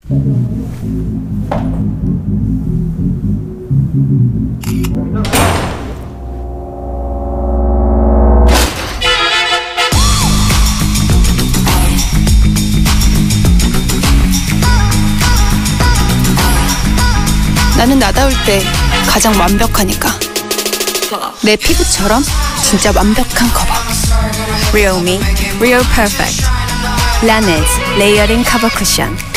나는 나다울 때 가장 완벽하니까. 내 피부처럼 진짜 완벽한 커버. Real Me, Real Perfect. Laneige 레이어링 커버 쿠션.